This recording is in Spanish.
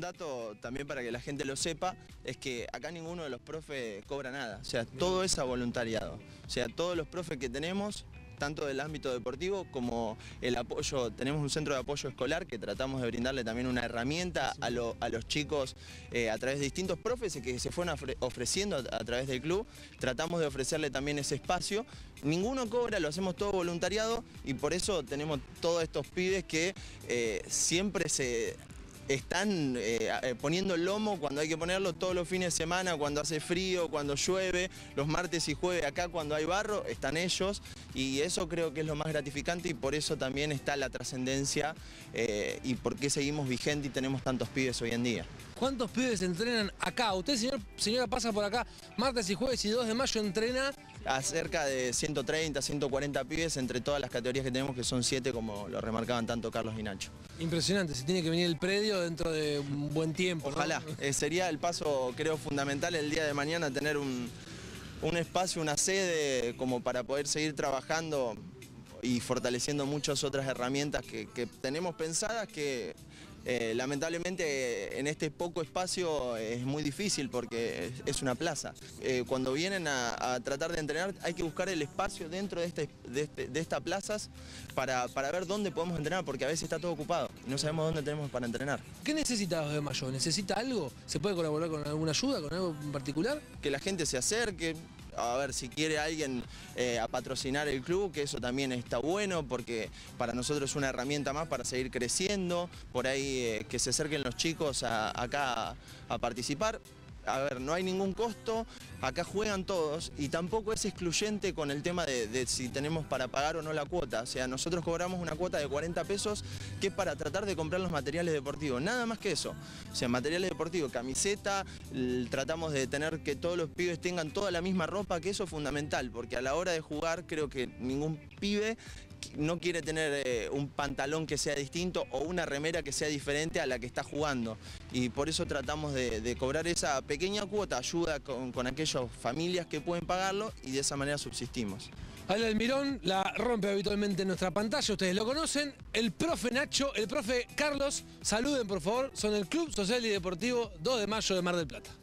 dato también para que la gente lo sepa, es que acá ninguno de los profes cobra nada, o sea, todo es a voluntariado. O sea, todos los profes que tenemos, tanto del ámbito deportivo como el apoyo, tenemos un centro de apoyo escolar que tratamos de brindarle también una herramienta a los chicos a través de distintos profes que se fueron ofreciendo a través del club, tratamos de ofrecerle también ese espacio. Ninguno cobra, lo hacemos todo voluntariado y por eso tenemos todos estos pibes que siempre se están poniendo el lomo cuando hay que ponerlo, todos los fines de semana, cuando hace frío, cuando llueve, los martes y jueves acá cuando hay barro, están ellos y eso creo que es lo más gratificante y por eso también está la trascendencia y por qué seguimos vigentes y tenemos tantos pibes hoy en día. ¿Cuántos pibes entrenan acá? Usted, señora, pasa por acá martes y jueves y 2 de mayo entrena. A cerca de 130, 140 pibes entre todas las categorías que tenemos, que son 7 como lo remarcaban tanto Carlos y Nacho. Impresionante, se tiene que venir el predio dentro de un buen tiempo, ¿no? Ojalá, sería el paso creo fundamental el día de mañana tener un espacio, una sede como para poder seguir trabajando y fortaleciendo muchas otras herramientas que tenemos pensadas que lamentablemente en este poco espacio es muy difícil porque es una plaza. Cuando vienen a tratar de entrenar hay que buscar el espacio dentro de estas plazas para ver dónde podemos entrenar porque a veces está todo ocupado y no sabemos dónde tenemos para entrenar. ¿Qué necesita 2 de mayo? ¿Necesita algo? ¿Se puede colaborar con alguna ayuda, con algo en particular? Que la gente se acerque. A ver, si quiere alguien a patrocinar el club, que eso también está bueno porque para nosotros es una herramienta más para seguir creciendo, por ahí que se acerquen los chicos acá a participar. A ver, no hay ningún costo, acá juegan todos y tampoco es excluyente con el tema de si tenemos para pagar o no la cuota. O sea, nosotros cobramos una cuota de 40 pesos que es para tratar de comprar los materiales deportivos, nada más que eso. O sea, materiales deportivos, camiseta, tratamos de tener que todos los pibes tengan toda la misma ropa, que eso es fundamental, porque a la hora de jugar creo que ningún pibe no quiere tener un pantalón que sea distinto o una remera que sea diferente a la que está jugando. Y por eso tratamos de cobrar esa pequeña cuota, ayuda con aquellas familias que pueden pagarlo y de esa manera subsistimos. Ale Almirón la rompe habitualmente en nuestra pantalla, ustedes lo conocen. El profe Nacho, el profe Carlos, saluden por favor, son el Club Social y Deportivo 2 de Mayo de Mar del Plata.